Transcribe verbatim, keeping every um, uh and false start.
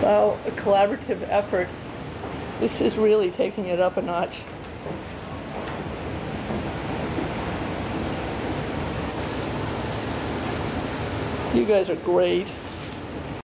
Well, a collaborative effort. This is really taking it up a notch. You guys are great.